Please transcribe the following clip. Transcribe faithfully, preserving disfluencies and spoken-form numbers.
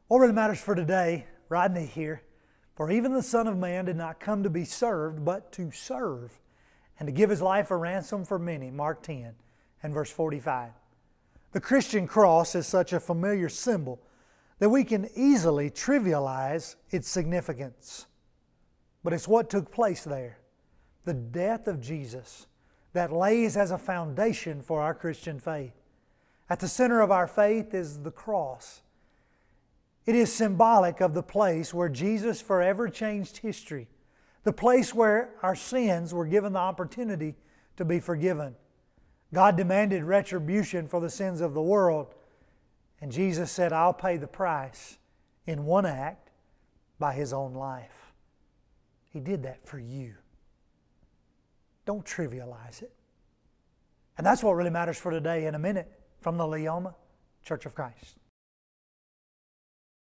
What really matters for today, Rodney here, for even the Son of Man did not come to be served, but to serve, and to give His life a ransom for many, Mark ten and verse forty-five. The Christian cross is such a familiar symbol that we can easily trivialize its significance. But it's what took place there, the death of Jesus, that lays as a foundation for our Christian faith. At the center of our faith is the cross. It is symbolic of the place where Jesus forever changed history, the place where our sins were given the opportunity to be forgiven. God demanded retribution for the sins of the world, and Jesus said, I'll pay the price in one act by His own life. He did that for you. Don't trivialize it. And that's what really matters for today. In a minute, from the Leoma Church of Christ.